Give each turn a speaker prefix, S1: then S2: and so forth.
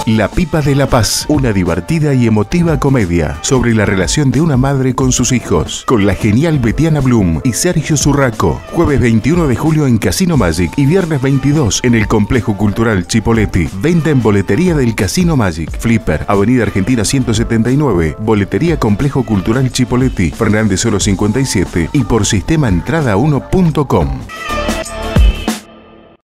S1: La Pipa de la Paz, una divertida y emotiva comedia sobre la relación de una madre con sus hijos, con la genial Betiana Blum y Sergio Zurraco. Jueves 21 de julio en Casino Magic y viernes 22 en el Complejo Cultural Chipoleti. Venta en boletería del Casino Magic. Flipper, Avenida Argentina 179, Boletería Complejo Cultural Chipoleti, Fernández Oro 57 y por sistemaentrada1.com.